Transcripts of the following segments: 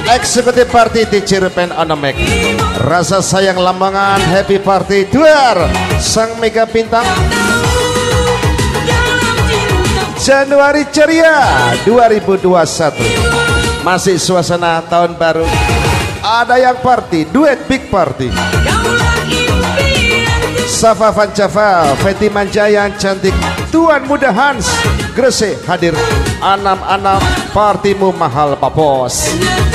Eksekutif Party di Cirepen Onomek. Rasa sayang Lamongan Happy Party Duar Sang Mega Bintang. Januari ceria 2021. Masih suasana tahun baru. Ada yang party, duet big party. Safa Van Java, Feti Manja yang cantik, Tuan Muda Hans Gresik hadir. Anam-anam partimu mahal Pak Bos.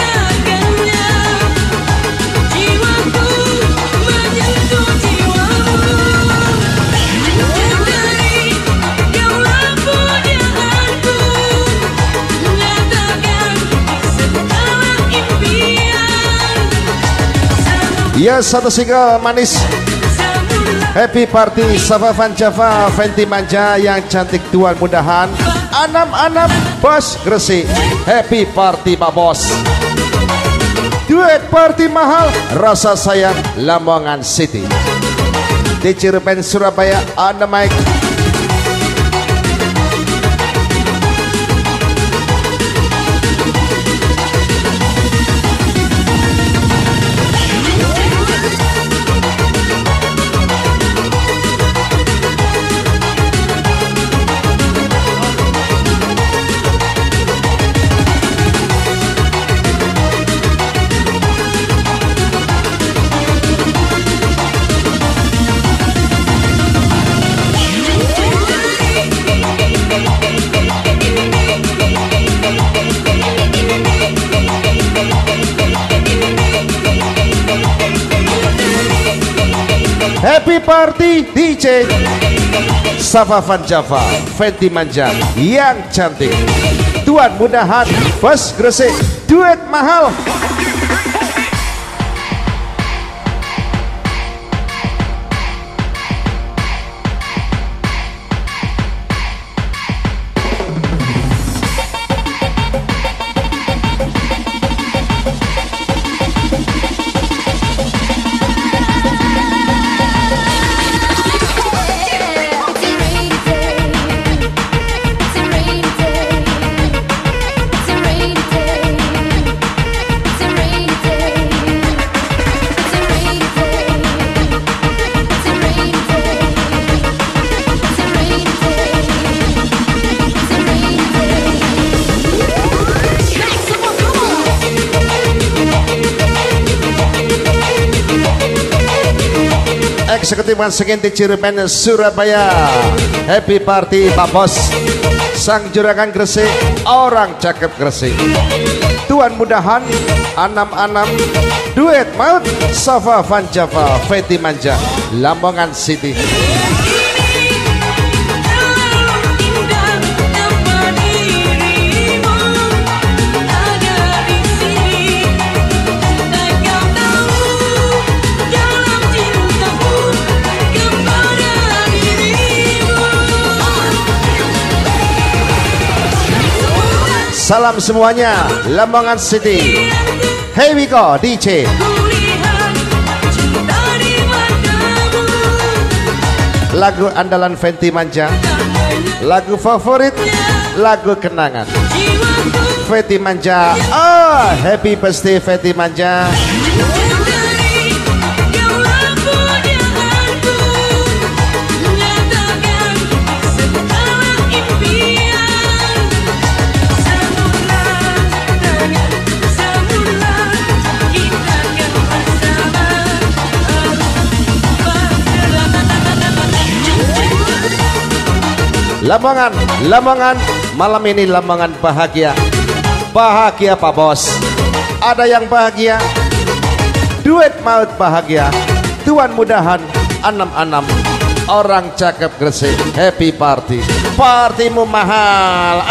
Ya, satu single manis Happy Party Safa Van Java, Fenti Manja yang cantik, Tuan Mudahan, Anam-anam Bos Gresik. Happy Party Pak Bos. Duet party mahal Rasa Sayang Lamongan City. Di Cirepen Surabaya on the mic. Happy Party DJ Safa Van Java, Fenti Manja yang cantik, Tuan Mudahan Bos Gresik. Duet mahal. Eksekutif Sekenti Cirepen Surabaya. Happy Party Pak Bos. Sang Juragan Gresik, orang cakep Gresik, Tuan Mudahan, Anam-anam. Duet maut Safa Van Java, Feti Manja, Lamongan City. Salam semuanya Lamongan City. Here we go DJ. Lagu andalan Fenti Manja, lagu favorit, lagu kenangan Fenti Manja. Oh, happy birthday Fenti Manja. Lamongan, Lamongan, malam ini Lamongan bahagia. Bahagia Pak Bos. Ada yang bahagia. Duet maut bahagia. Tuan Mudahan, Anam-anam. Orang cakep Gresik. Happy Party. Partimu mahal.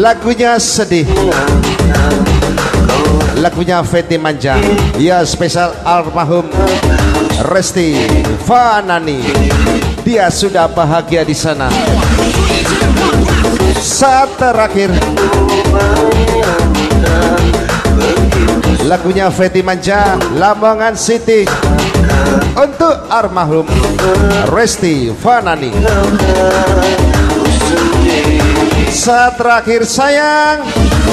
lagunya sedih, lagunya Fenty Manja. Ya spesial almarhum Resti Fanani. Dia sudah bahagia di sana. Saat terakhir lagunya Fenty Manja, Lamongan City untuk almarhum Resti Fanani. Saat terakhir sayang.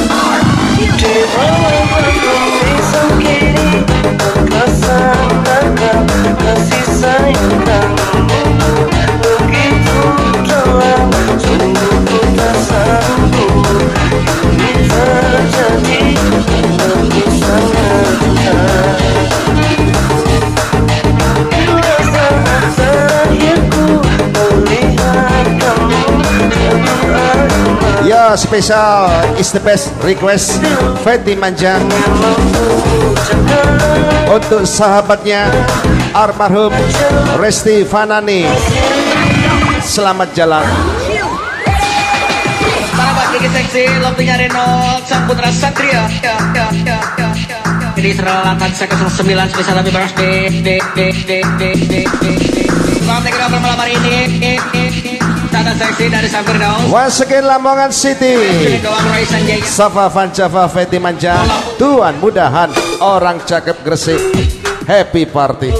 Kasih sayang kamu begitu dalam, sungguh ku tak sanggup ini terjadi. Aku sangat cinta. Saat terakhirku melihat kamu ya spesial is the best request Fenty Manja untuk sahabatnya almarhum Resti Fanani. Selamat jalan. Para Kiki Seksi, Lopinya Renok, Sang Putra Satria. Jadi seralatan saya 09 spesial lebih beras Selamat tinggal malam hari ini. Tata Seksi dari Sang Firdaus. Once again Lamongan City. Safa Van Java Fenty Manja. Tuan mudahan orang cakep Gresik. Happy party.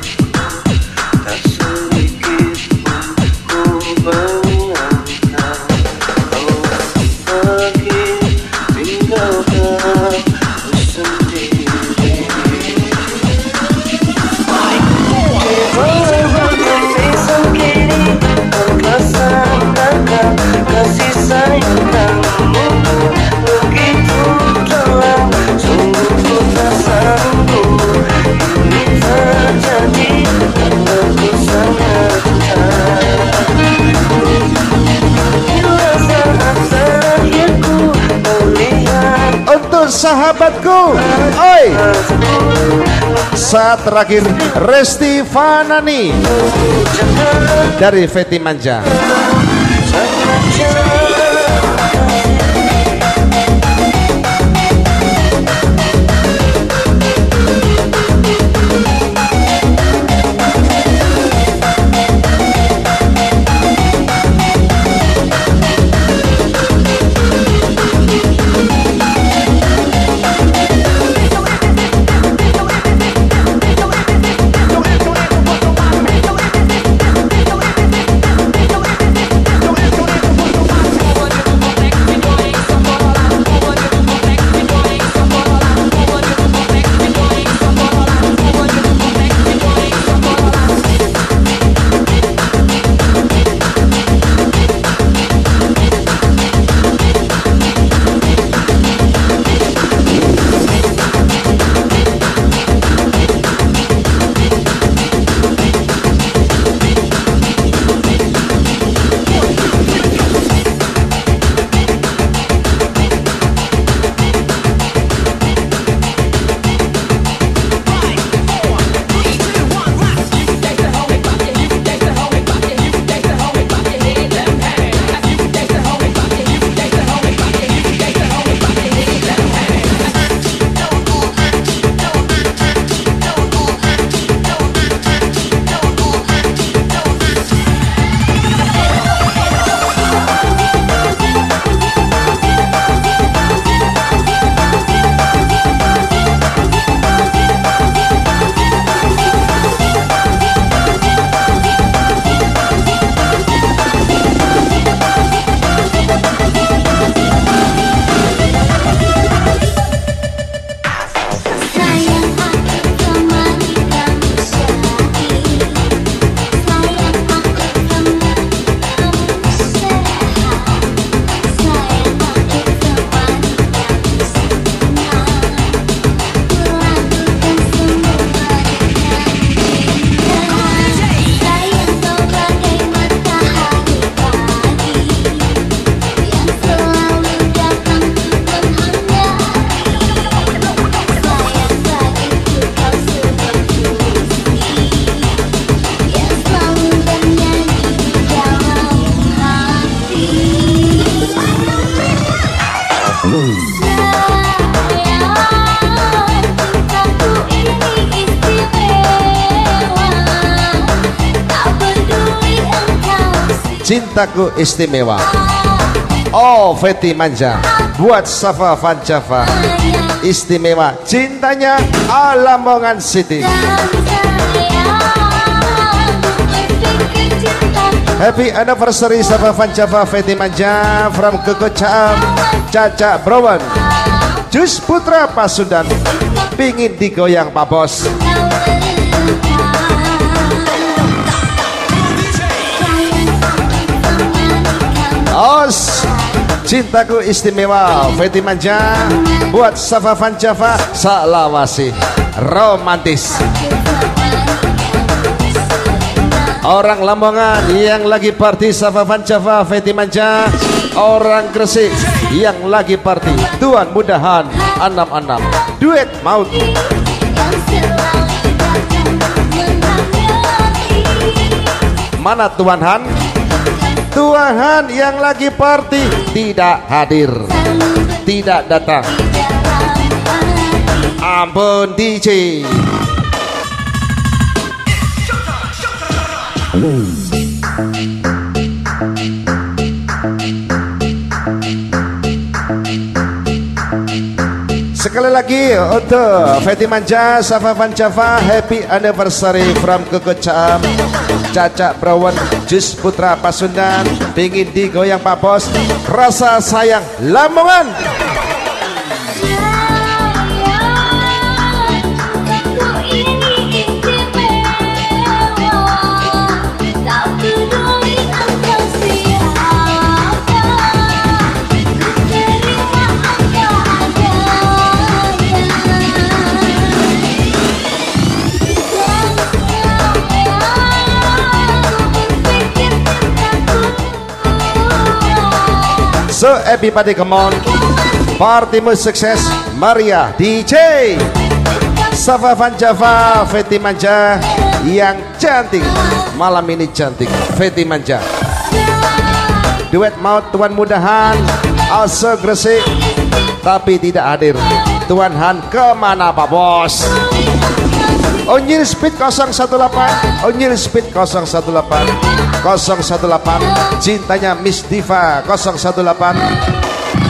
kasih sayang kamu begitu dalam, sungguh ku tak sanggup ini terjadi. Aku sangat cinta. Bila saat terakhirku melihat untuk sahabatku, oi, saat terakhir Resti Fanani dari Fenty Manja. cintaku istimewa. Oh Feti Manja buat Safa Van Java istimewa cintanya Lamongan City. Happy anniversary Safa Van Java Feti Manja from Kekocam Caca Browen Jus Putra Pasundan pingin digoyang Pak Bos. Os cintaku istimewa Feti Manja buat Safa Van Java Salawasi romantis. Orang Lamongan yang lagi party Safa Van Java Feti Manja, orang Gresik yang lagi party Tuan Mudahan 66 duet maut. Mana Tuan Han? Tuan Han yang lagi party tidak hadir, tidak datang. Ampun DJ. Sekali lagi untuk Feti Manja Safa Van Java happy anniversary from Kekocam Caca Browen Jus Putra Pasundan pingin digoyang Pak Bos rasa sayang Lamongan. So everybody come on, partimu sukses, Maria DJ Safa Van Java Feti Manja yang cantik malam ini cantik Feti Manja duet maut Tuan Mudahan also Gresik tapi tidak hadir. Tuan Han kemana Pak Bos? Onyil Speed 018 Onyil Speed 018 cintanya Miss Diva 018.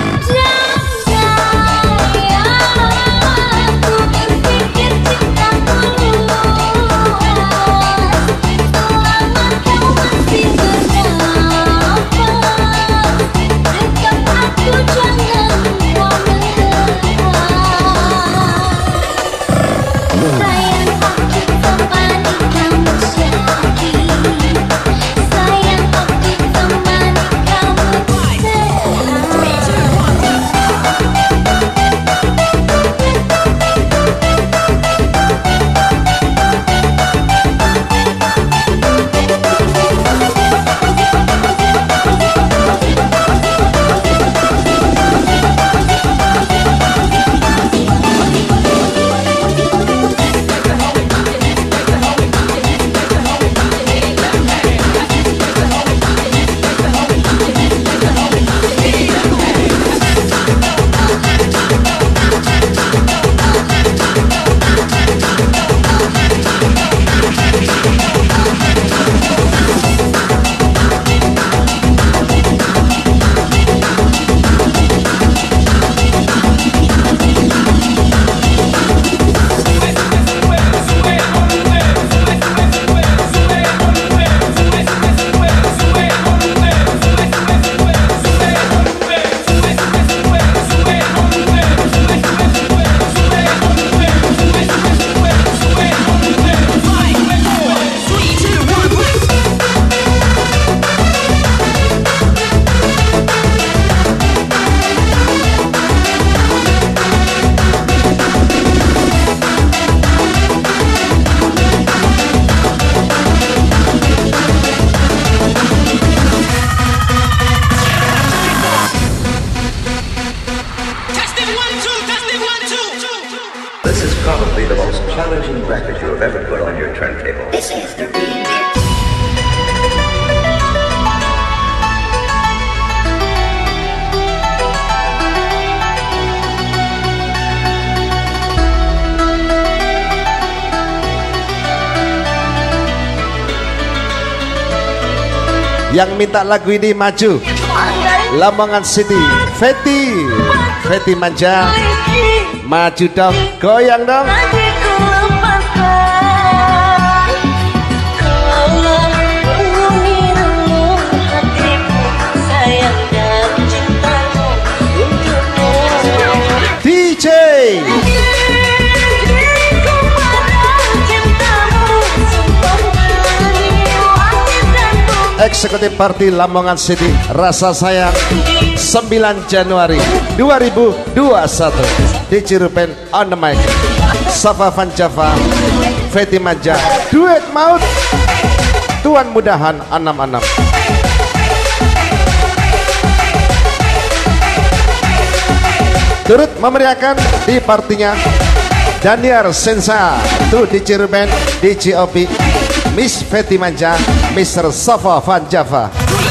Probably the most challenging record you have ever put on your turntable. This is the remix. yang minta lagu ini maju. Lamongan City, Feti Manja, maju dong, goyang dong. DJ Eksekutif Party Lamongan City, Rasa Sayang 9 Januari 2021 di Cirupen on the mic. Safa Van Java, Feti Manja, duet maut Tuan Mudahan 66. Turut memeriahkan di partinya Daniar Sensa tuh di Cirupen, di COP, Miss Feti Manja, Mr. Safa Van Java.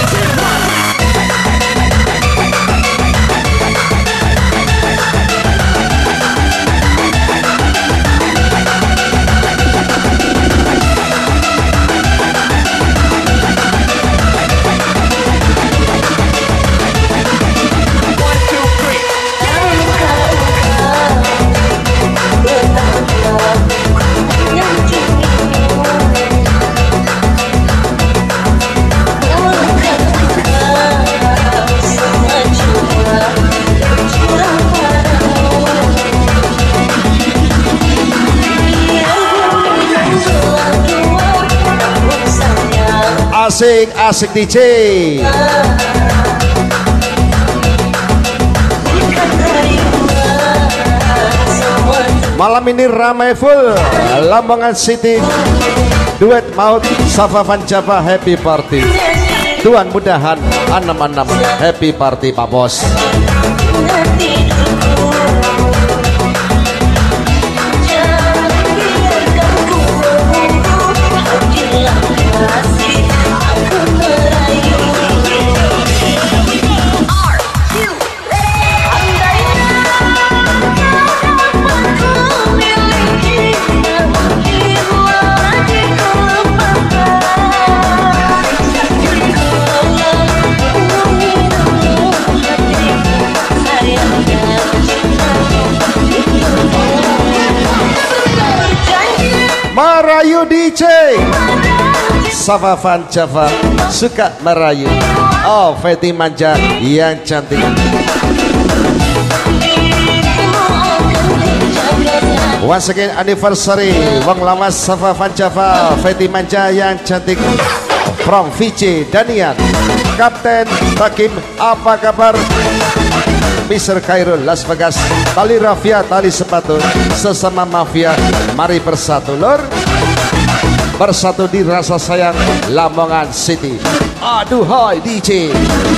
Asik DJ. Malam ini ramai full Lamongan City, duet maut Safa Van Java, happy party. Tuan Mudahan 66, happy party Pak Bos. Merayu DJ Safa Van Java suka merayu. Oh, Feti Manja yang cantik. Once again anniversary Wong Lawas Safa Van Java, Feti Manja yang cantik. From VJ Danian, Kapten Takim, apa kabar? Mr. Khairul Las Vegas, tali rafia, tali sepatu, sesama mafia, mari bersatu lor, bersatu di Rasa Sayang Lamongan City. Aduh hai DJ.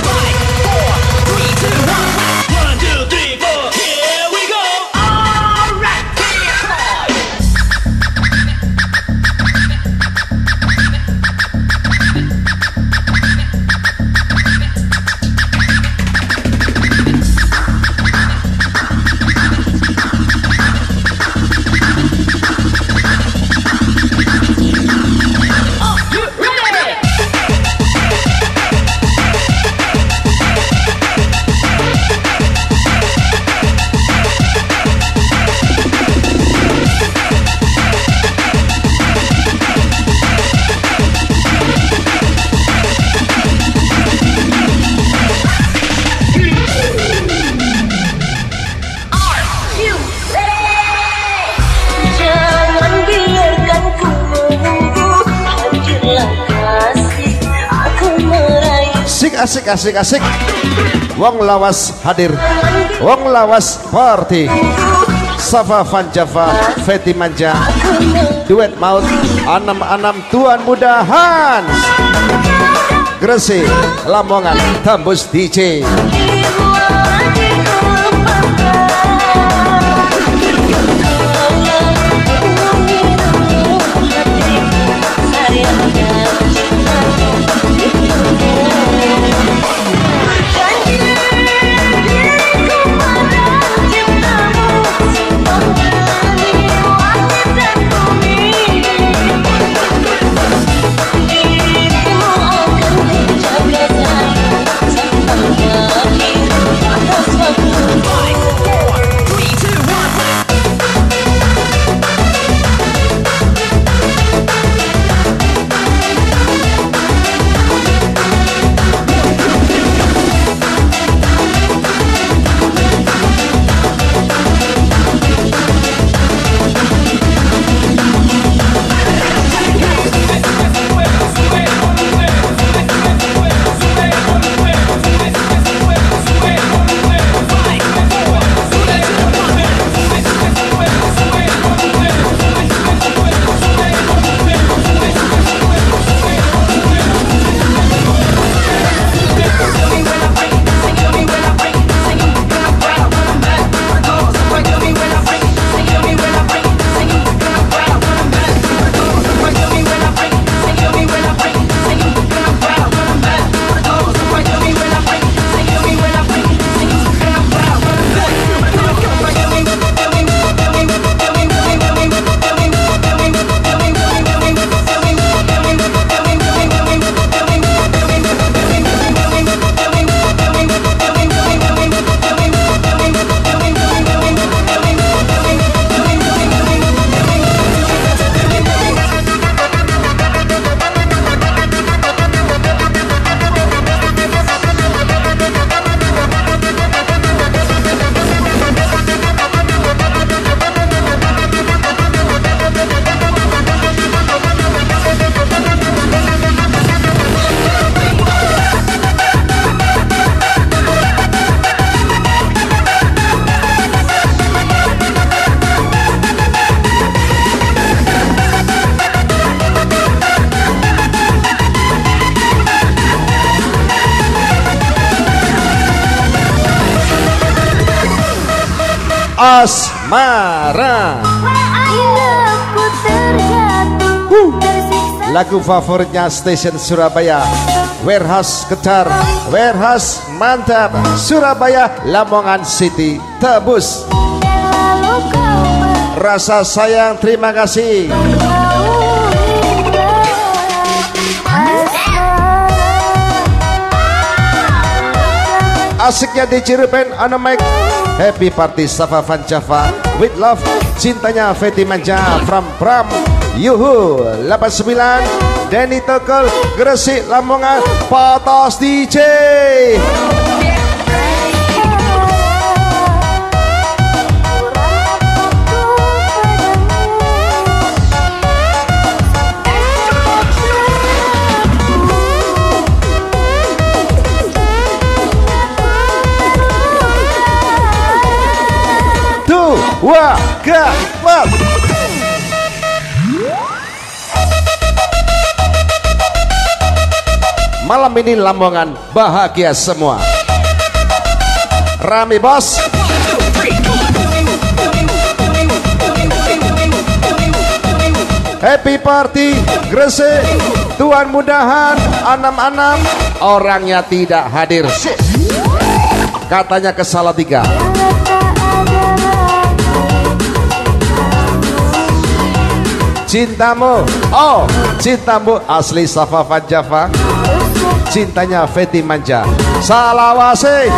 Asik. Wong Lawas hadir, Wong Lawas party. Safa Van Java, Feti Manja, duet maut 66 Tuan Mudahan, Gresik, Lamongan, tembus DJ. Asmara. Indahku terjatuh tersiksa. Lagu favoritnya Station Surabaya, Warehouse Kejar, Warehouse Mantap, Surabaya, Lamongan City, tebus. Dan lalu kau Rasa sayang, terima kasih. Asiknya di Cirebon on the mic. Happy party Safa Van Java with love. Cintanya Feti Manja from Pram Yuhu 89 Denny Tokol Gresik Lamongan Patos DJ. Wah, gawat. Malam ini Lamongan bahagia semua. Rame bos. Happy party Gresik. Tuan mudahan anam-anam orangnya tidak hadir. Katanya ke Salatiga. Cintamu, oh cintamu asli Safa Van Java. Cintanya Feti Manja Salawase.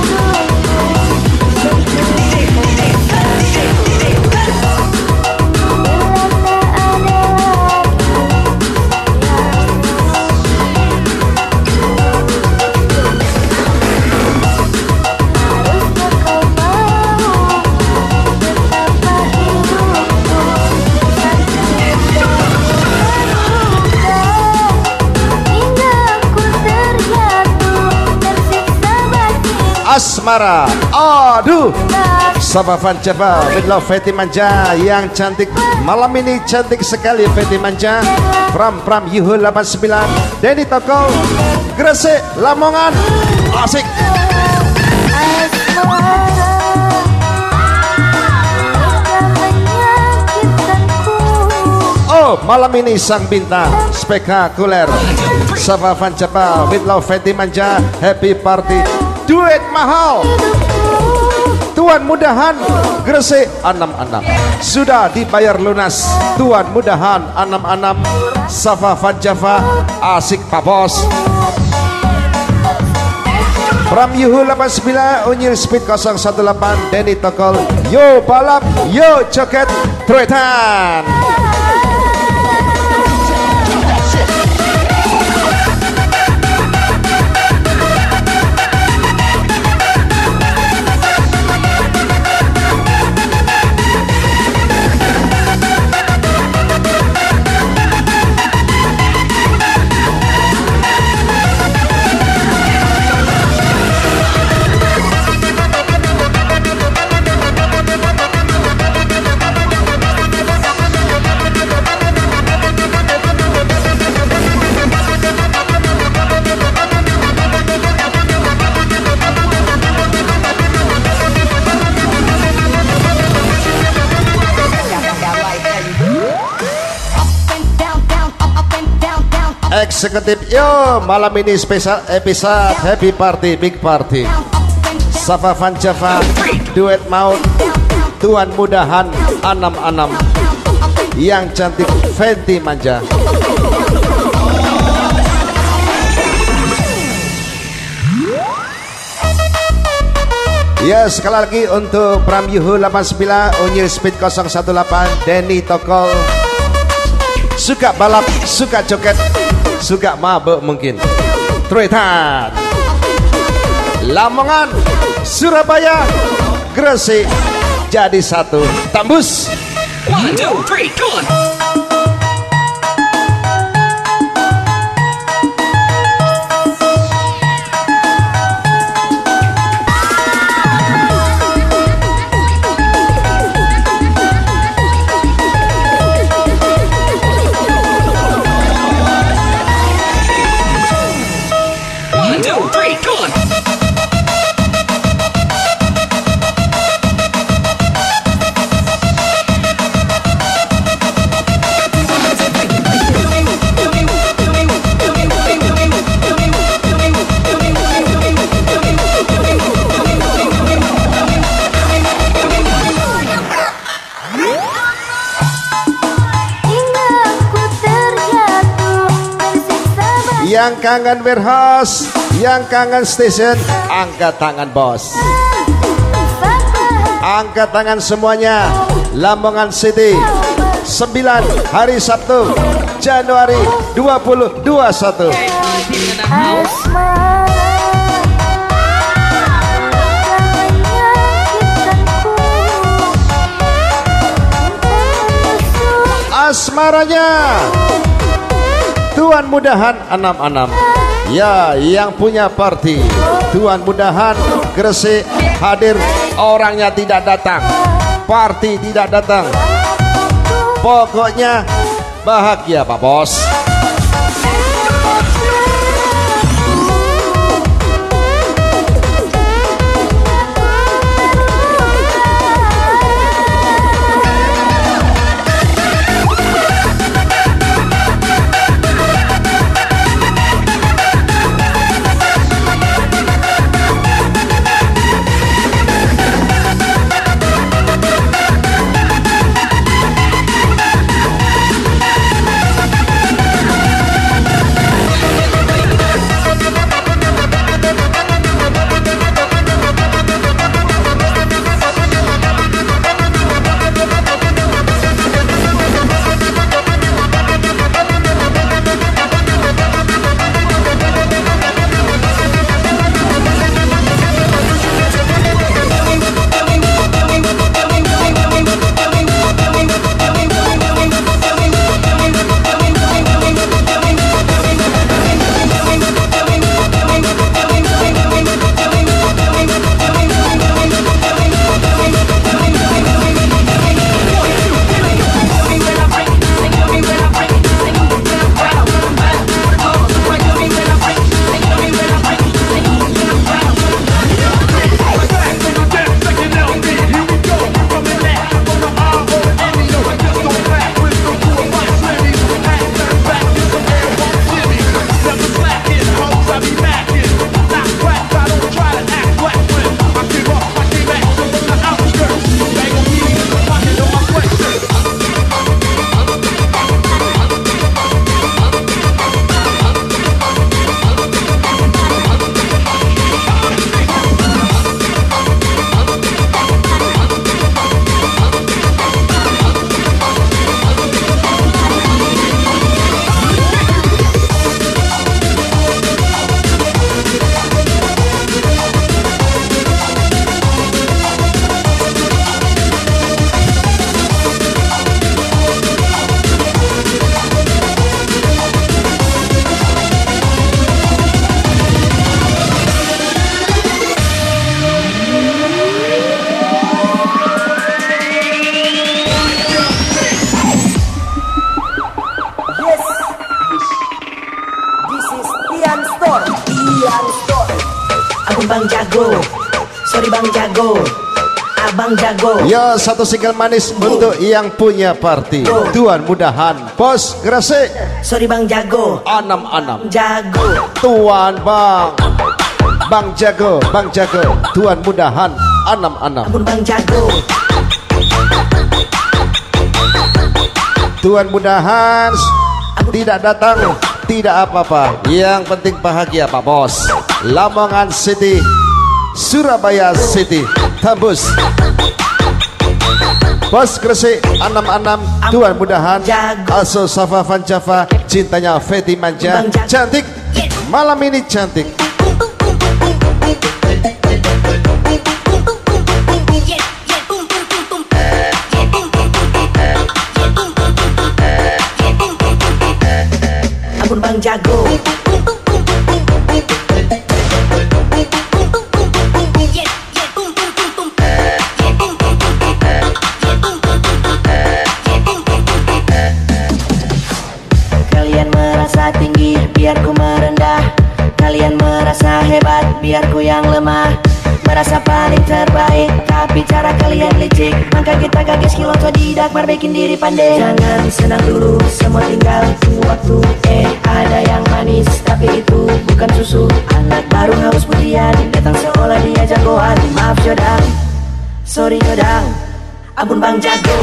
Asmara, aduh, Safa Van Java, with love Feti Manja yang cantik. Malam ini cantik sekali Feti Manja. Pram Yuhu 89 Denny Tokol Gresik Lamongan. Asik. Oh, malam ini sang bintang spektakuler Safa Van Java with love Feti Manja. Happy party. Duet mahal Tuan mudahan Gresik 66 sudah dibayar lunas. Tuan mudahan 66 Safa Van Java asik Pak Bos. Pram Yuhu 89 Unyil Speed 018 Denny Tokol. Yo balap, yo joget truetan. Eksekutif yo malam ini spesial episode Happy Party Big Party Safa Van Java duet maut Tuan mudahan anam-anam yang cantik Feti Manja. Ya sekali lagi untuk Pram Yuhu 89 Unyil Speed 018 Denny Tokol. Suka balap, suka joget, suka mabuk mungkin. Truetan Lamongan, Surabaya, Gresik jadi satu. Tambus 1, 2, 3, go on. Yang kangen warehouse, yang kangen station, angkat tangan bos. Angkat tangan semuanya. Lamongan City 9 hari Sabtu Januari 2021. Asmaranya Tuan mudahan 66. Ya, yang punya party Tuan mudahan Gresik hadir, orangnya tidak datang, party tidak datang. Pokoknya bahagia Pak Bos. Bang Jago, sorry Bang Jago, Abang Jago. Ya, satu single manis untuk yang punya party Tuan mudahan Bos Gresik. Sorry Bang Jago, Anam-anam Jago. Tuan Bang Jago, Bang Jago, Tuan mudahan anam-anam. Ampun Bang Jago. Tuan mudahan tidak datang, tidak apa-apa. Yang penting bahagia Pak Bos. Lamongan City, Surabaya City, tembus. Bos Gresik 66, Tuan mudahan Aso Safa Van Java, cintanya Feti Manja. Cantik, malam ini cantik. Ampun Bang Jago. Tinggi biar ku merendah, kalian merasa hebat biar ku yang lemah. Merasa paling terbaik tapi cara kalian licik, maka kita gagas kilo tidak perbaikin diri pandai. Jangan senang dulu, semua tinggal tunggu waktu. Ada yang manis tapi itu bukan susu. Anak baru haus pujian, datang sekolah dia jagoan. Maaf Jodang, sorry Jodang, ampun Bang Jago.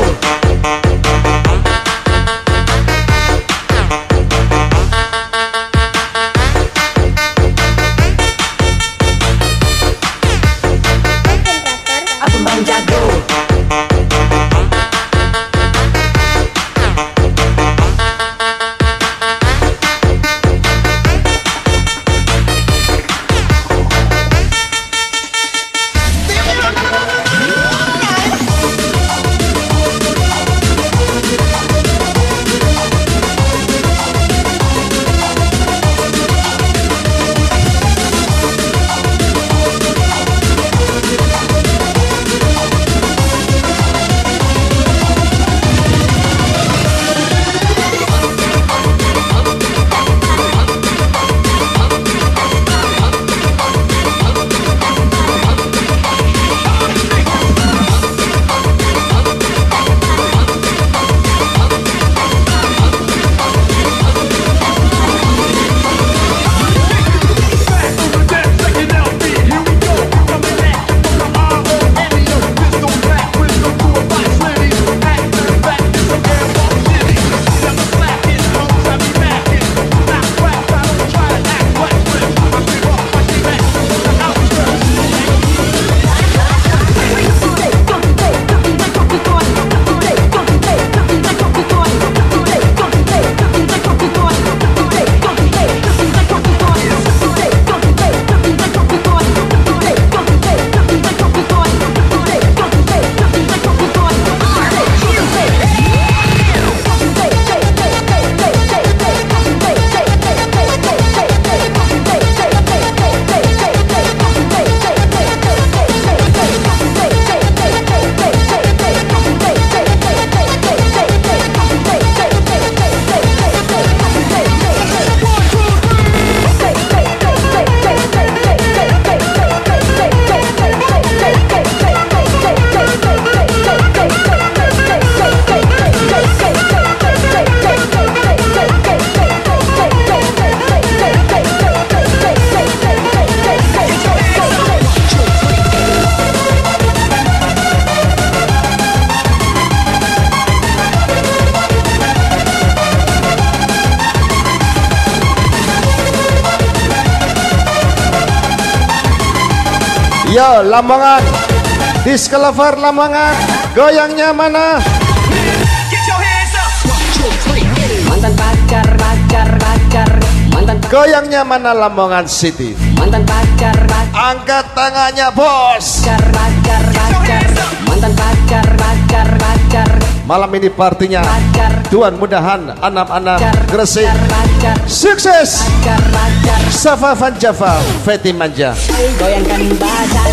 Yo Lamongan, disc lover Lamongan, goyangnya mana? Get your hands up. 1, 2, 3. Mantan pacar, mantan Goyangnya mana Lamongan City? mantan pacar, Angkat tangannya bos. mantan pacar, Malam ini partinya Tuan mudahan anak-anak Gresik sukses. Safa Van Java, Feti Manja. goyangkan badan.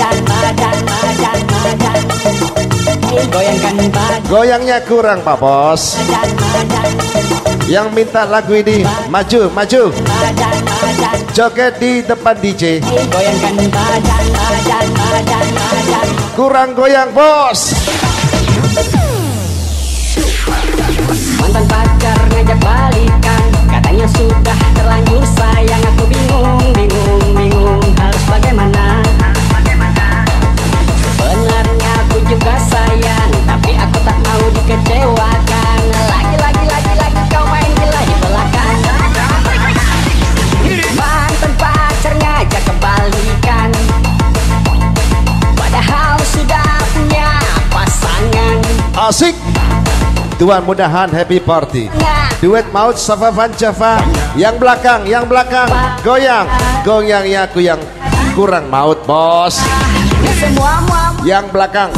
Goyangkan badan. Goyangnya kurang Pak Bos. Yang minta lagu ini maju. Joget di depan DJ. Goyangkan badan. Kurang goyang Bos. Mantan pacar ngajak balikan, katanya sudah terlanjur sayang. Aku bingung harus bagaimana. Sebenarnya aku juga sayang, tapi aku tak mau dikecewakan. Lagi kau main gila di belakang. Mantan pacar ngajak kebalikan, padahal sudah punya pasangan. Asik. Tuan mudahan happy party. Duet maut Safa Van Java. Yang belakang goyangnya aku yang kurang maut Bos. Yang belakang.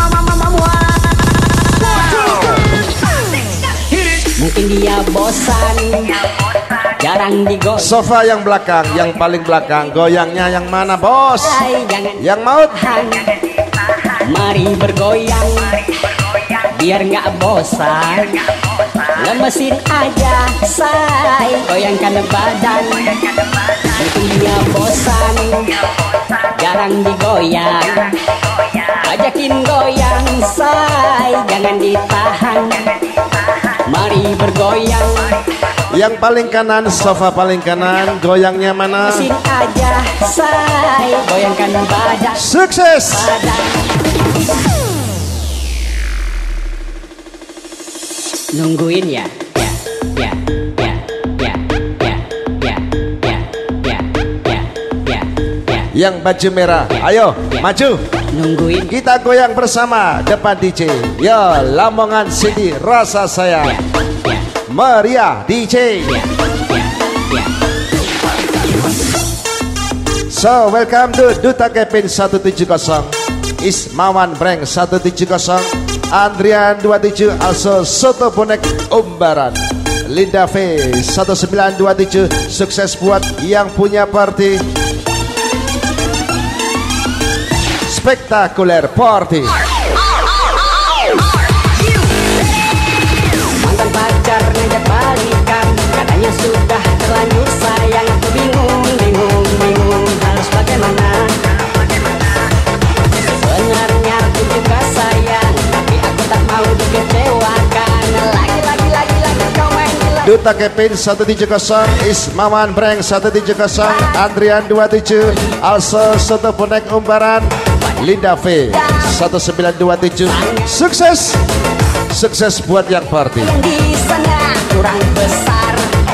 Mungkin dia bosan, jarang digoyang. Sofa yang belakang, yang paling belakang. Goyangnya yang mana Bos? Yang maut. Mari bergoyang, biar nggak bosan. Lemesin aja, say. Goyangkan badan. Mungkin dia bosan, jarang digoyang. Ajakin goyang, say. Jangan ditahan. Mari bergoyang. Yang paling kanan, sofa paling kanan. Goyangnya mana? Lemesin aja, say. Goyangkan badan. Sukses. Nungguin ya. Yang baju merah, ayo maju. Nungguin. Kita goyang bersama depan DJ. Yo Lamongan City, rasa sayang. Meriah DJ. So welcome to Duta Kepin 170, Ismawan Breng 170, Andrian 27, also Soto Bonek Umbaran, Linda V 1927. Sukses buat yang punya party. Spektakuler party. Mantan pacar ngajak balikan, katanya sudah terlanjur sayang. Aku bingung harus bagaimana. Sebenarnya aku juga sayang, tapi aku tak mau dikecewakan. Lagi kau main gila. Duta Kepin 170, Ismawan Breng 170, Andrian 27, also Soto Bonek Umbaran, Linda V 1927. Sukses buat yang party. Di sana kurang besar.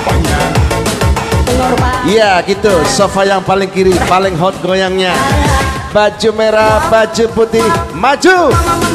Iya gitu, sofa yang paling kiri paling hot goyangnya. Baju merah, baju putih, maju.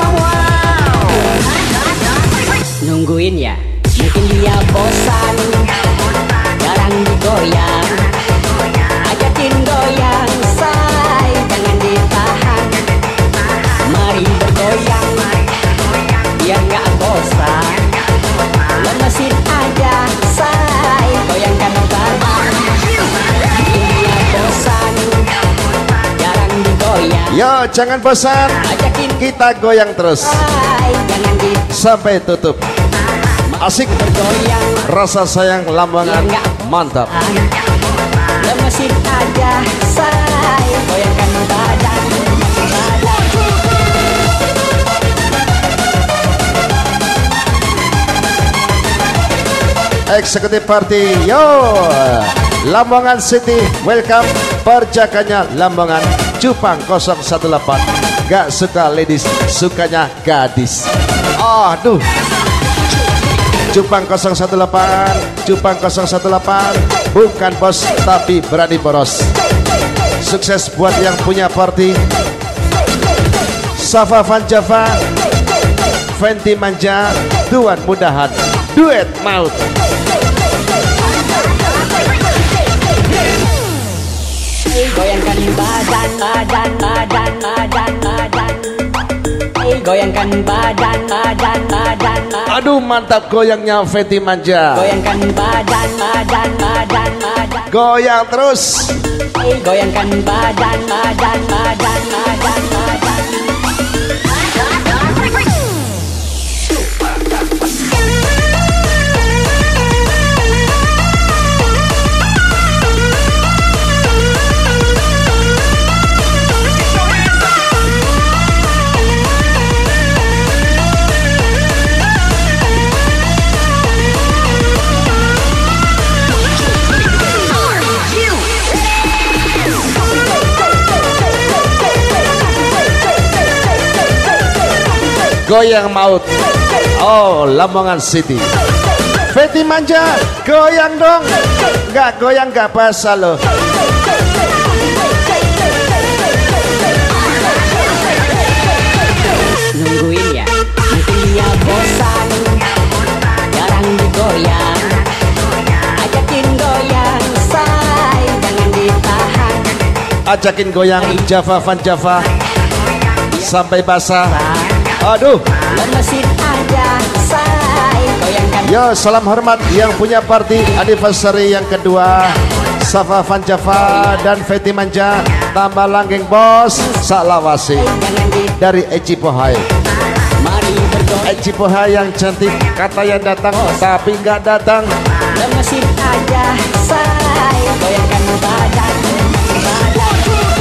Nungguin ya, mungkin dia bosan, jarang digoyang. Ajakin goyang, say, jangan ditahan. Mari bergoyang, biar nggak bosan. Lemesin aja, say, goyangkan badan. Mungkin dia bosan, jarang digoyang. Yo jangan bosan, Ajakin kita goyang terus say, jangan ditahan. sampai tutup. Asik, Bergoyang, rasa sayang Lamongan, mantap. lemesin aja, say, goyangkan badan. Eksekutif party, yo Lamongan City, welcome. Perjakanya Lamongan, Cupang 018. Gak suka ladies, sukanya gadis. Aduh. Cupang 018, Cupang 018, bukan bos tapi berani boros. sukses buat yang punya party. Safa Van Java, Fenty Manja, Tuan Mudahan, duet maut. Goyangkan badan, badan, badan, badan, badan. Goyangkan badan, badan, badan, badan. Aduh mantap goyangnya Fenty Manja. Goyangkan badan, badan, badan, badan. Goyang terus. Goyangkan badan, badan, badan, badan, badan. Goyang maut. Oh, Lamongan City. Fenty Manja, goyang dong. Nggak goyang nggak basah loh. Nungguin ya, mungkin dia bosan. Jarang digoyang. Ajakin goyang, say, jangan ditahan. Ajakin goyang Java Van Java sampai basah. Aduh. Lemesin aja, say, goyangkan. Yo, salam hormat yang punya party anniversary yang kedua. Safa Van Java dan Fenty Manja tambah langgeng bos saklawase dari Eci Pohai. Mari bergoyang. Eci Pohai yang cantik katanya datang tapi nggak datang. Lemesin aja, say, goyangkan badan, badan.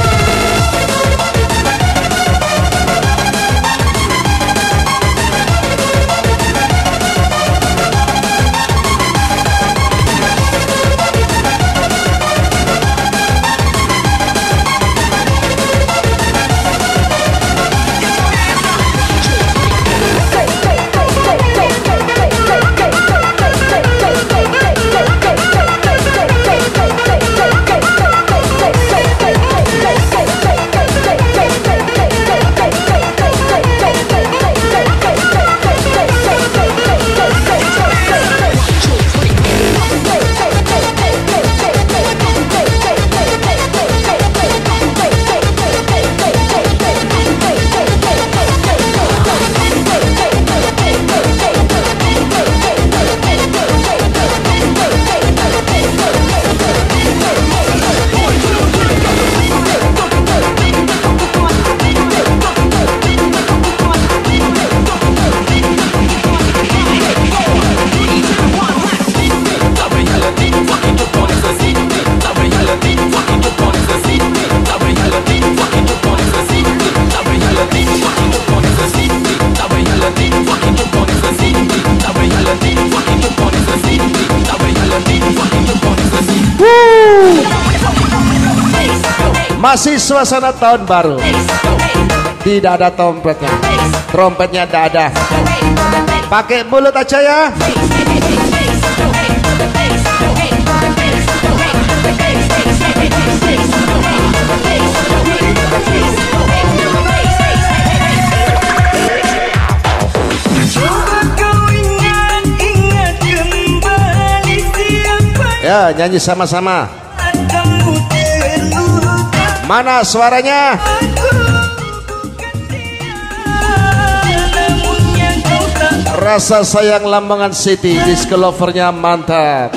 Masih suasana tahun baru. Tidak ada trompetnya. Trompetnya tidak ada. Pakai mulut aja ya. Ya, nyanyi sama-sama. Mana suaranya? Rasa sayang Lamongan City, disco lovernya mantap.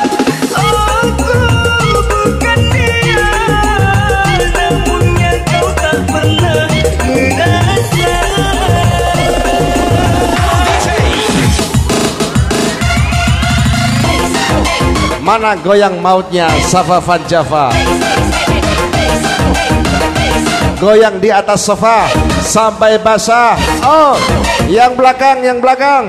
Mana goyang mautnya Safa Van Java? Goyang di atas sofa sampai basah. Oh, yang belakang, yang belakang.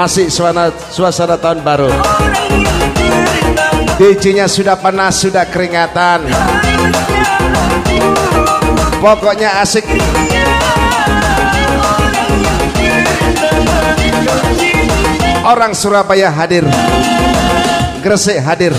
Asik suasana tahun baru. DJ-nya sudah panas, sudah keringatan. Pokoknya asik. Orang Surabaya hadir, Gresik hadir.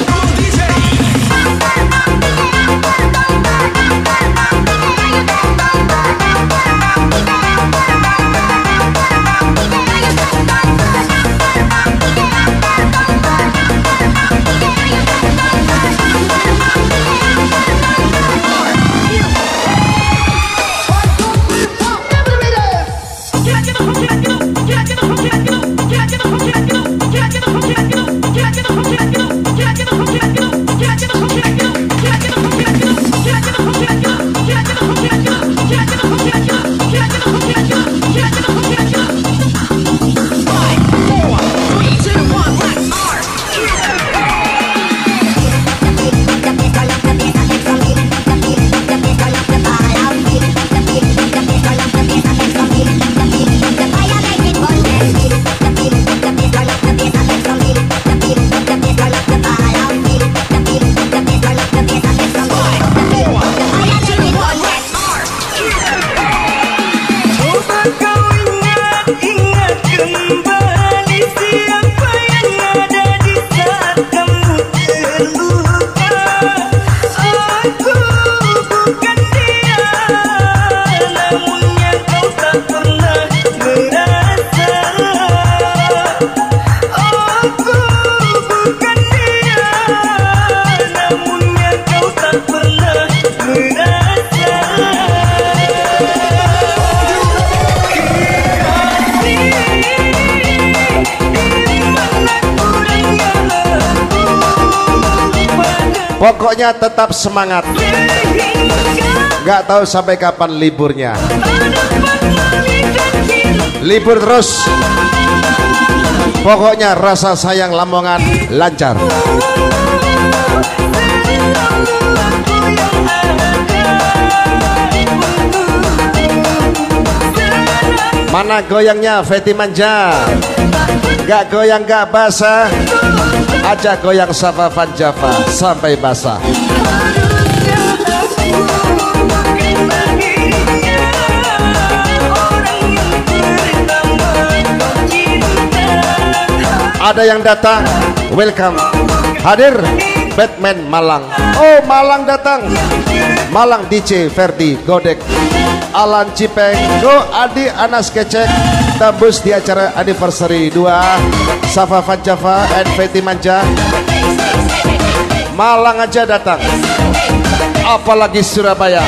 Pokoknya tetap semangat. Gak tahu sampai kapan liburnya. Libur terus. Pokoknya rasa sayang Lamongan lancar. Mana goyangnya Fetty Manja? Gak goyang gak basah. Ajak goyang Safa Van Java sampai basah. Ada yang datang, welcome. Hadir Batman Malang. Oh, Malang datang. Malang DJ Ferdi Godek, Alan Cipeng, Go Adi Anas Kecek. Tembus di acara anniversary 2 Safa Van Java and Fetty Manja. Malang aja datang, apalagi Surabaya.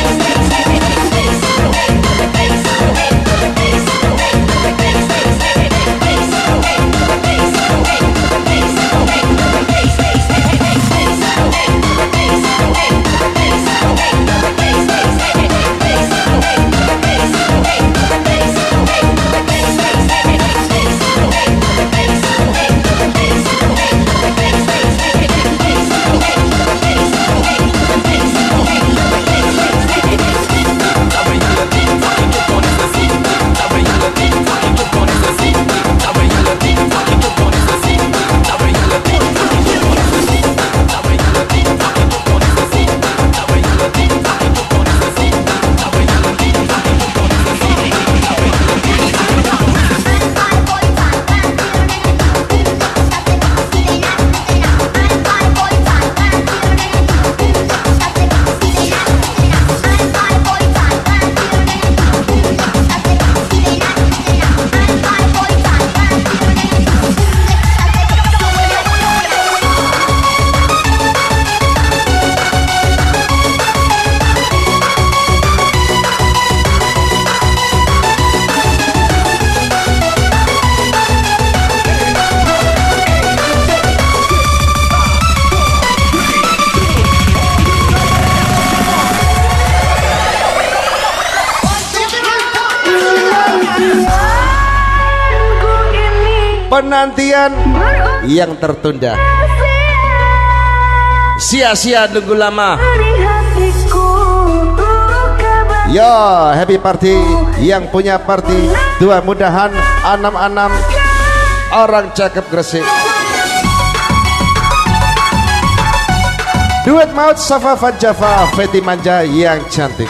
Penantian yang tertunda, sia-sia nunggu lama. Yo, happy party yang punya party 2 mudahan 66 orang cakep Gresik. Duet maut Safa Van Java, Fetty Manja yang cantik.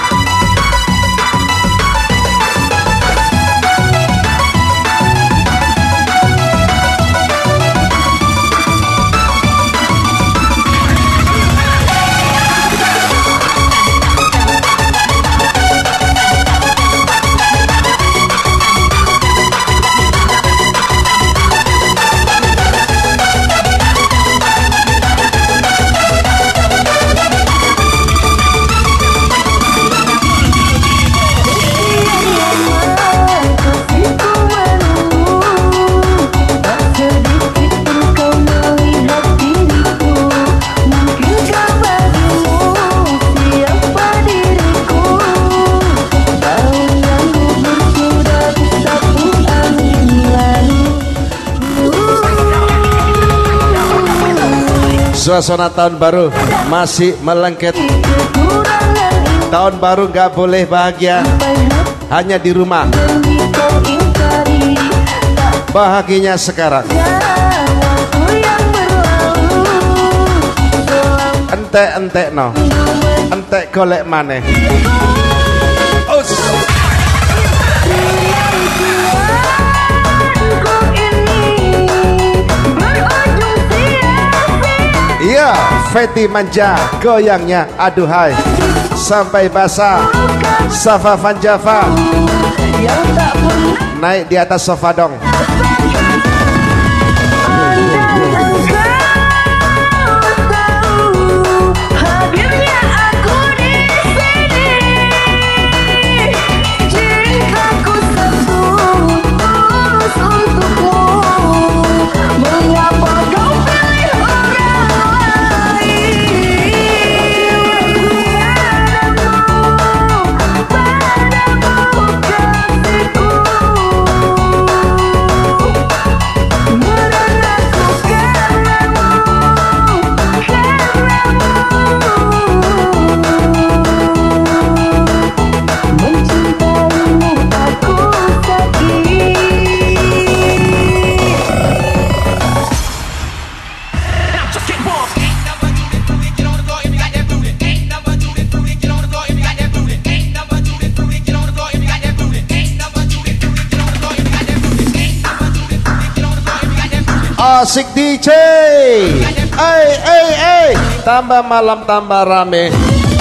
Suasana tahun baru masih melengket. Tahun baru gak boleh bahagia hanya di rumah. Bahagianya sekarang. Entek-entek no, entek golek maneh. Iya, Fetty Manja goyangnya aduhai sampai basah. Safa Van Java naik di atas sofa dong. Asik DJ, tambah malam tambah rame.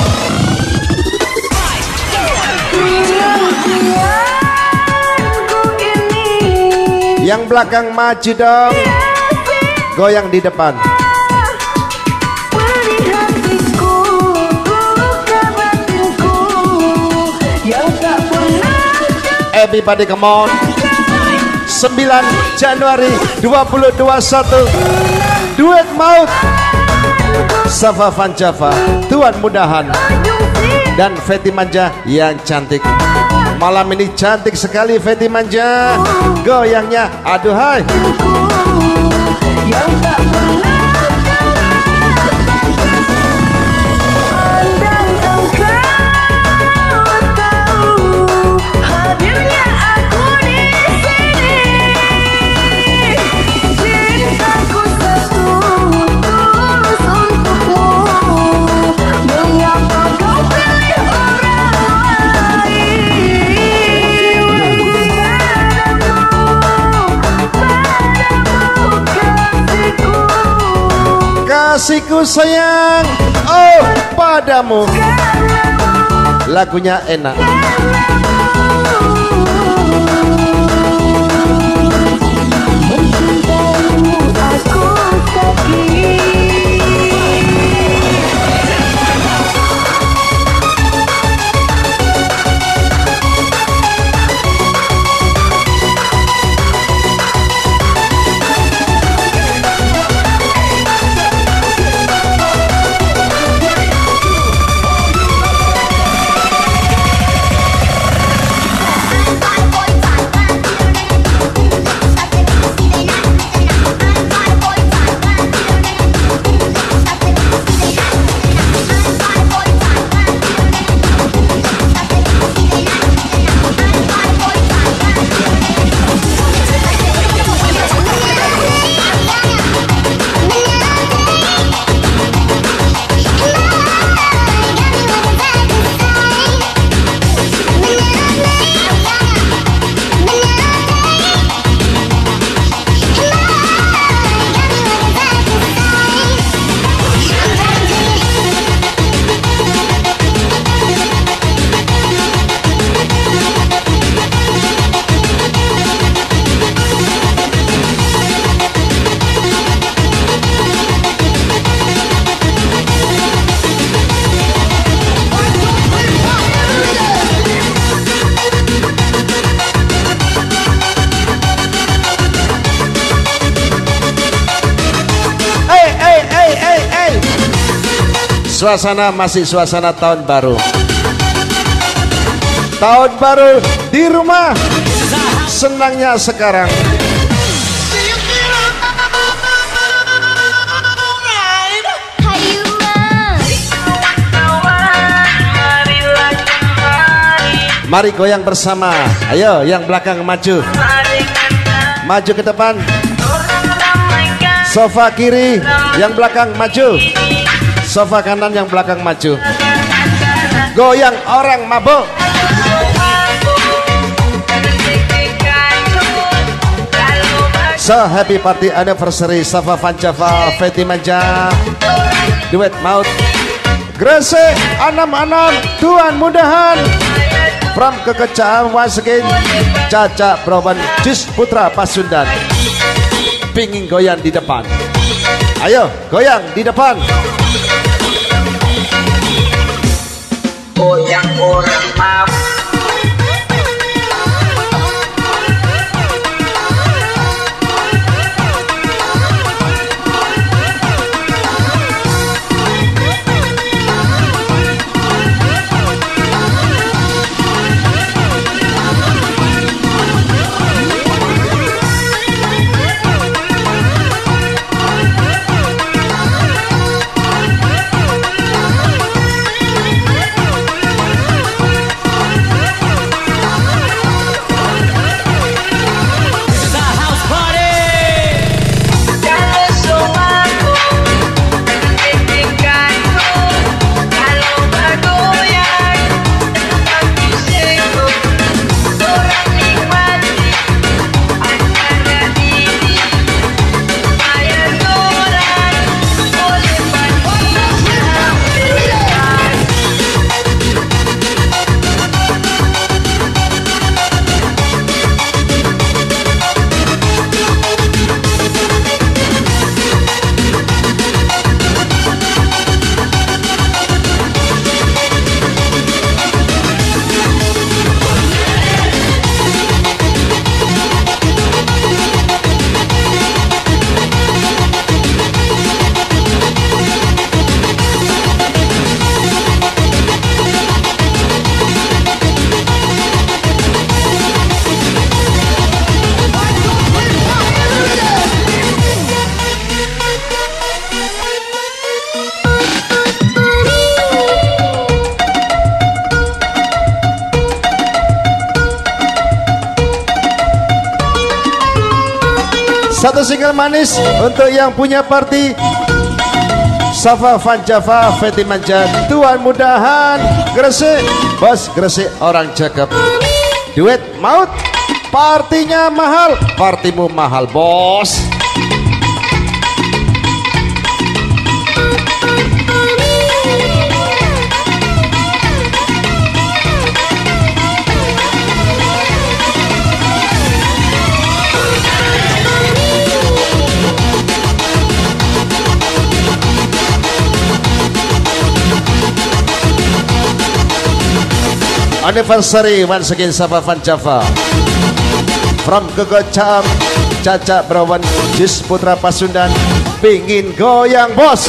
Yang belakang maju dong, goyang di depan. Everybody come on. 9 Januari 2021 duet maut Safa Van Java, Tuan Mudahan dan Fetty Manja yang cantik. Malam ini cantik sekali Fetty Manja, goyangnya aduhai. Kasihku sayang, oh padamu. Lagunya enak. Suasana masih suasana tahun baru. Tahun baru di rumah. Senangnya sekarang. Mari goyang bersama. Ayo yang belakang maju. Maju ke depan. Sofa kiri yang belakang maju. Sofa kanan yang belakang maju. Goyang orang mabuk. So happy party anniversary Safa Vanjava Fenty Manja. Duet maut Gresik Anam-anam Tuan Mudahan. From Kekecaan once again Caca Browan Jis Putra Pasundan. Pingin goyang di depan. Ayo goyang di depan. Goyang orang mabuk. Satu single manis untuk yang punya party Safa Vanjava Fenty Manja Tuan Mudahan Gresik. Bos Gresik orang cakep. Duet maut. Partinya mahal. Partimu mahal bos. Anniversary once again Safa Vanjava. From Kekecaan Caca Browan Jis Putra Pasundan. Pingin goyang bos.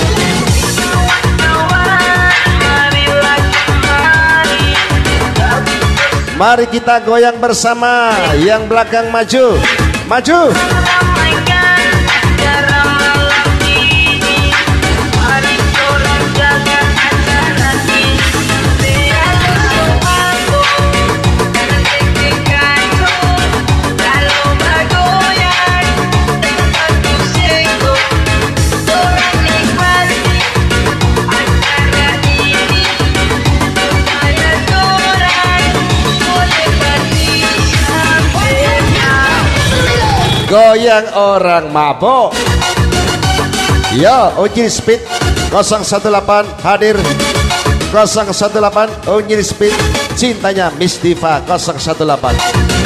Mari kita goyang bersama. Yang belakang maju. Maju. Goyang orang mabok. Ya, uji speed 018 hadir. 018 uji speed cintanya Miss Diva 018.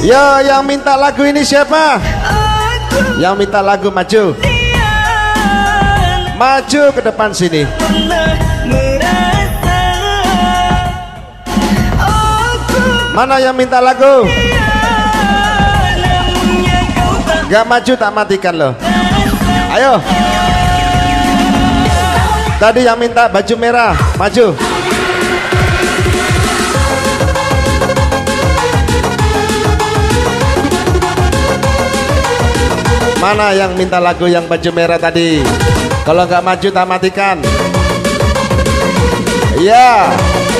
Yo, yang minta lagu ini siapa? Yang minta lagu maju. Maju ke depan sini. Mana yang minta lagu? Gak maju tak matikan loh. Ayo. Tadi yang minta baju merah, maju. Mana yang minta lagu yang baju merah tadi? Kalau nggak maju tak matikan. Iya.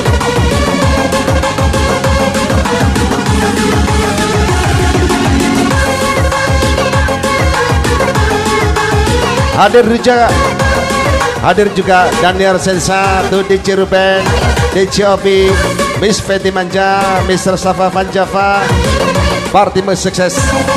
Hadir juga Daniel Sensa, DJ Ruben, DJ Ovi, Miss Fenty Manja, Mr. Safa Van Java. Partimu sukses.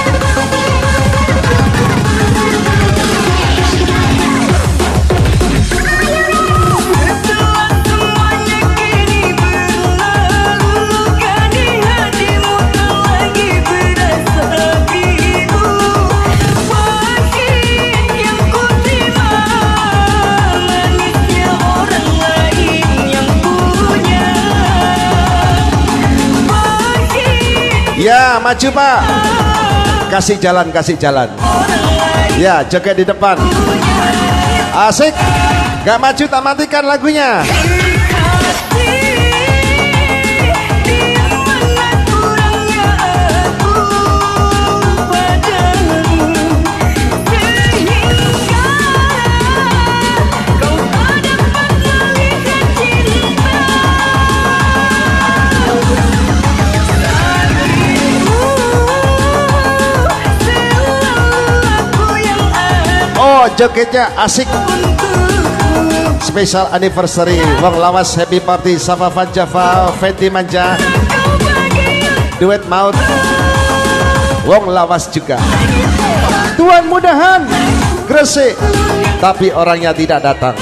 Ya, maju Pak. Kasih jalan, kasih jalan. Ya, joget di depan. Asik. Gak maju tak matikan lagunya. Oh, jogetnya asik. Special anniversary Wong Lawas Happy Party Safa Van Java Fenty Manja. Duet maut Wong Lawas juga. Tuan Mudahan Gresik, tapi orangnya tidak datang.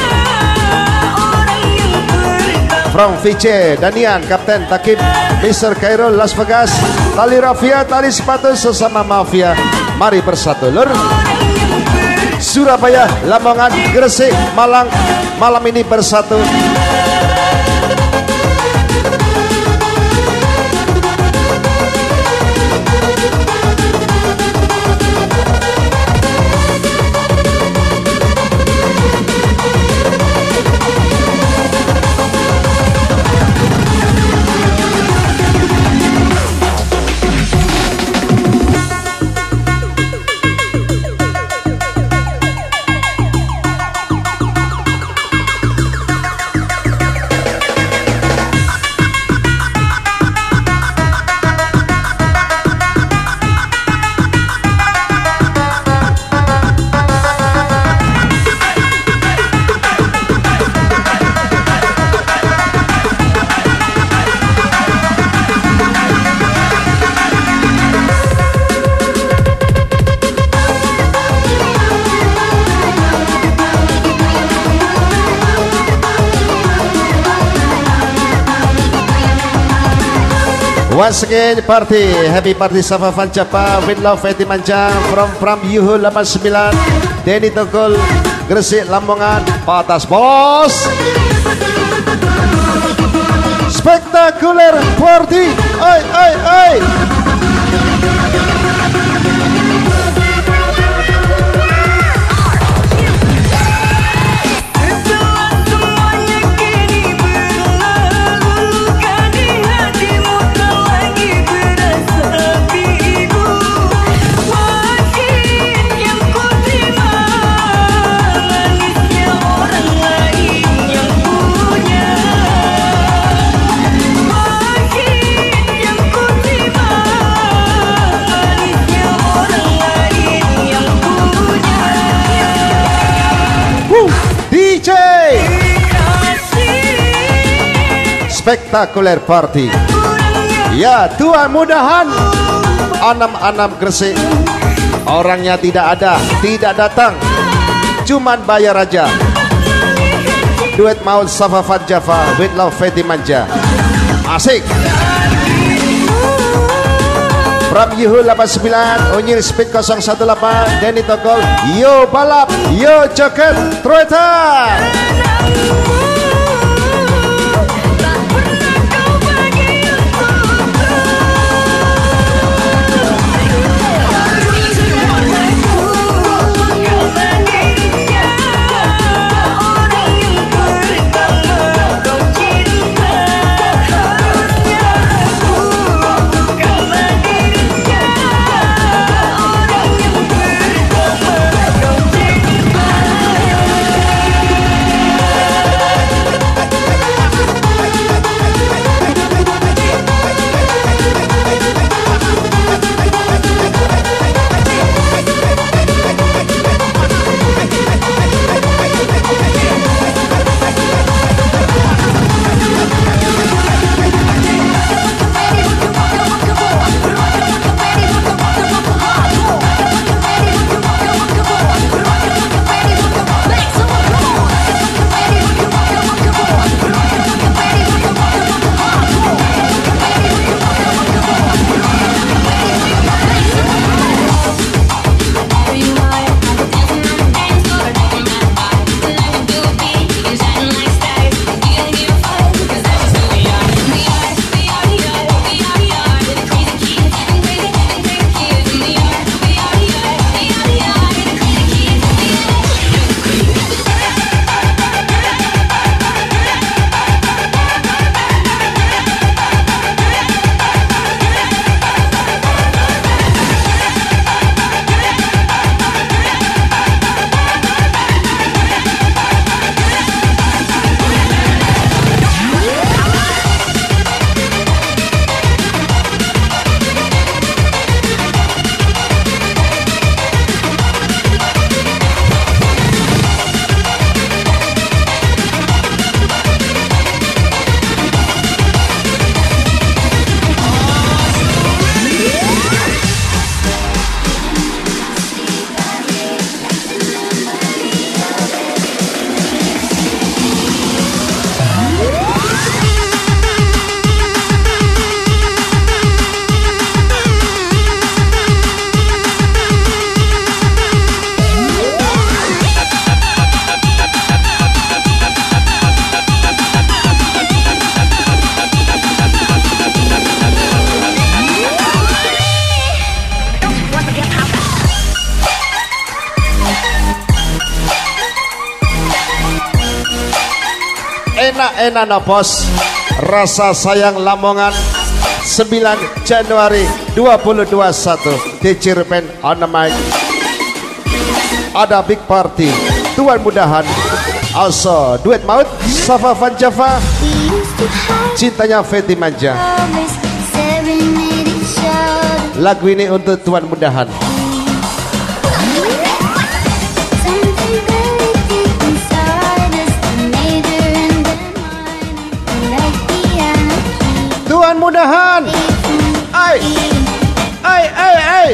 From VJ, Danian, Kapten Takib, Mr. Cairo, Las Vegas, tali rafia, tali sepatu sesama mafia. Mari bersatu lur. Surabaya, Lamongan, Gresik, Malang, malam ini bersatu. Once again party, happy party Safa Van Java with love Fenty Manja from Yuhu 89 Denny Togol Gresik Lamongan patas bos. Spektakuler party, oi oi oi. DJ Spektakuler party. Ya, Tuan Mudahan Anam-anam Gresik. Orangnya tidak ada, tidak datang, cuman bayar aja. Duet maut Safa Van Java with love Fenty Manja. Asik. From Yuhu 89, Unyil Speed 018, Denny Togol, yo balap, yo joget, Troetan. Enak no bos, rasa sayang Lamongan 9 Januari 2021 di Cirpen on the mic. Ada big party, Tuan Mudahan, also duet maut Safa Van Java, cintanya Fenty Manja. Lagu ini untuk Tuan Mudahan. Tuan Mudahan, ai, ai, ai, ai.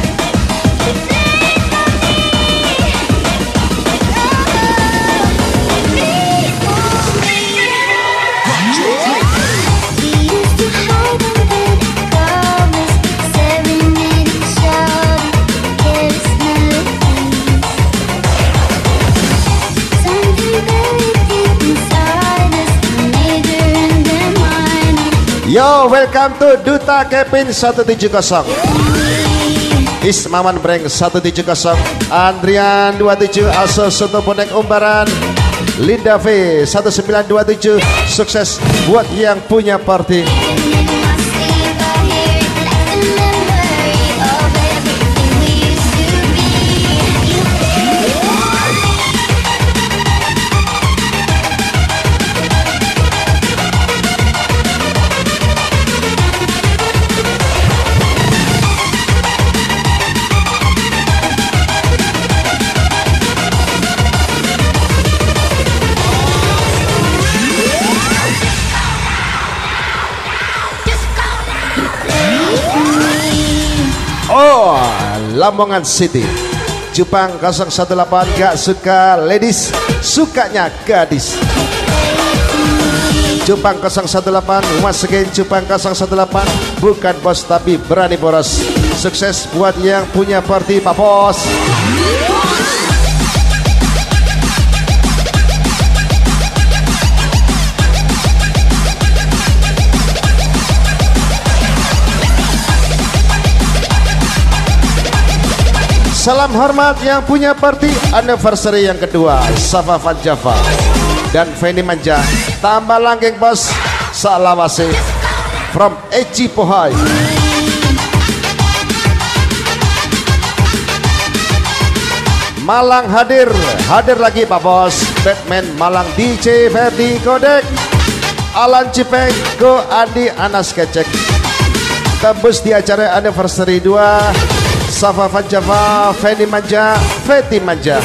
Yo, welcome to Duta Kevin 170, Ismaman Breng 170, Andrian 27, Aso Soto Bonek Umbaran, Linda V 1927. Sukses buat yang punya party. Oh, Lamongan City, Jepang 018, gak suka ladies, sukanya gadis. Cupang 018 once again Cupang 018 bukan bos tapi berani boros. Sukses buat yang punya party Pak Bos. Salam hormat yang punya party anniversary yang kedua Safa Van Java dan Feni Manja. Tambah langgeng bos salawase from Eci Pohai. Malang hadir lagi Pak Bos. Batman Malang DJ Ferdi Kodek, Alan Cipeng, Go Adi Anas Kecek. Tembus di acara anniversary 2 Safa Van Java, Feni Manja, Feti Manja.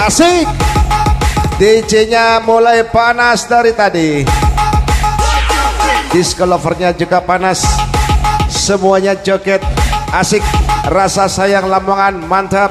Asik. DJ-nya mulai panas dari tadi. Disco lovernya juga panas. Semuanya joget. Asik. Rasa sayang Lamongan mantap.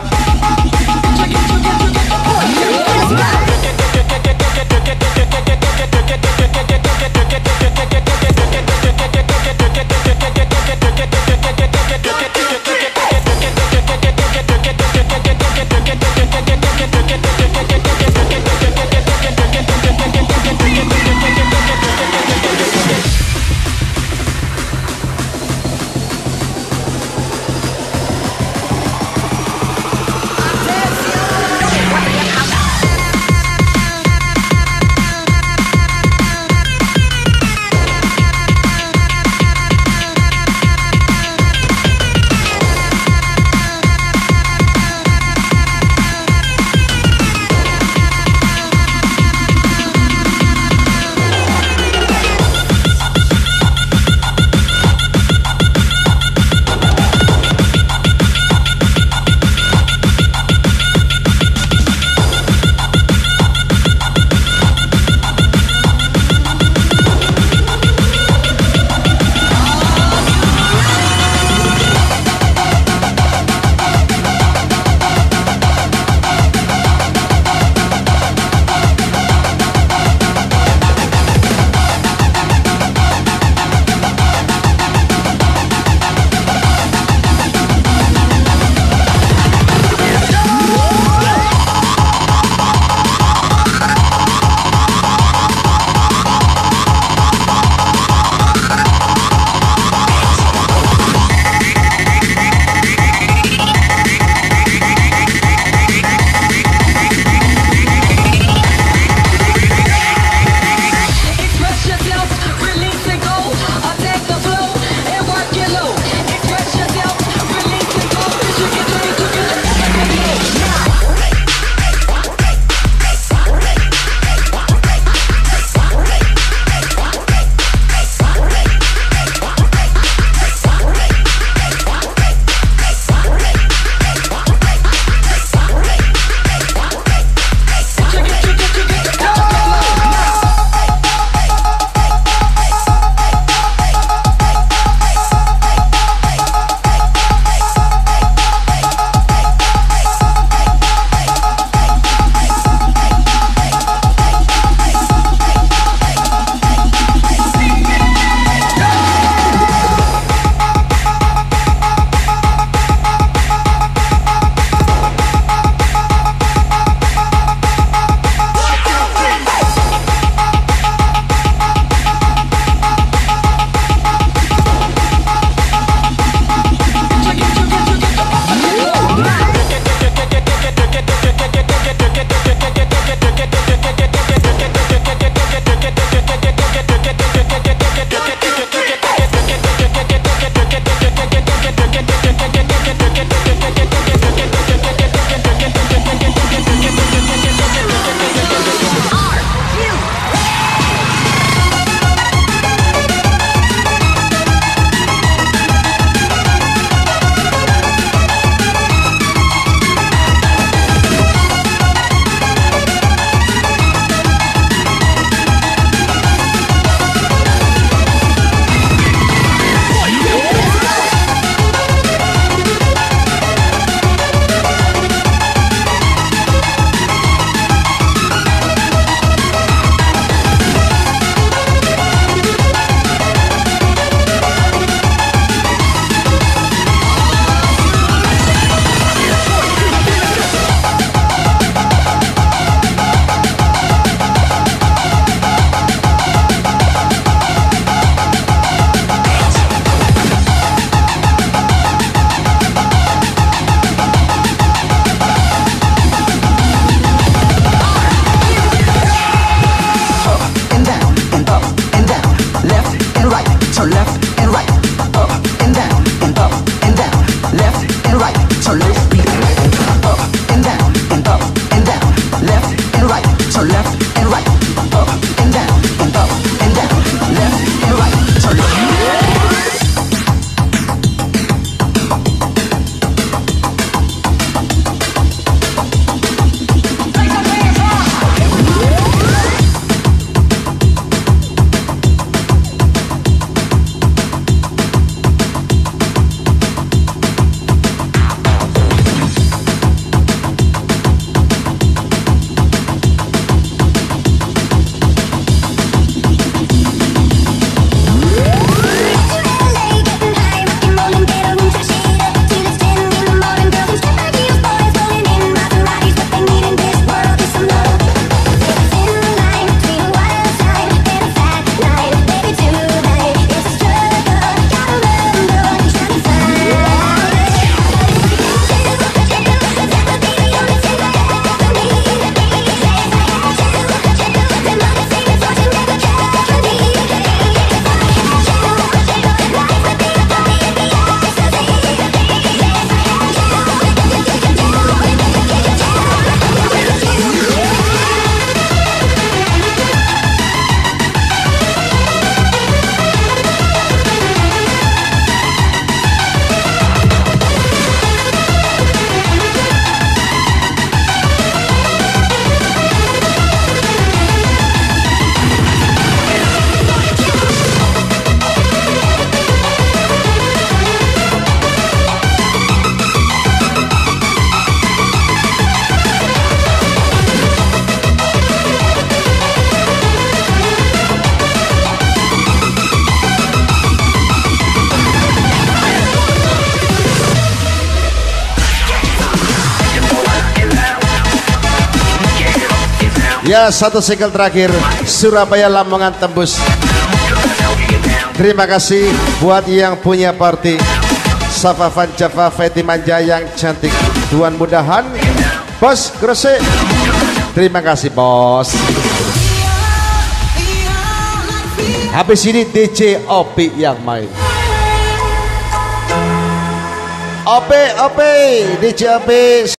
Ya, satu single terakhir Surabaya Lamongan tembus. Terima kasih buat yang punya party. Safa Van Java, Feti Manja yang cantik, Tuan Mudahan, Bos Gresik. Terima kasih bos. Habis ini DJ Opi yang main. Opi, DJ Opi.